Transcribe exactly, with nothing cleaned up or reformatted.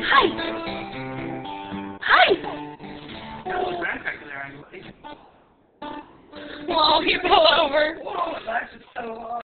Hi! Hi! Whoa, you pull over. Whoa, that's just so long.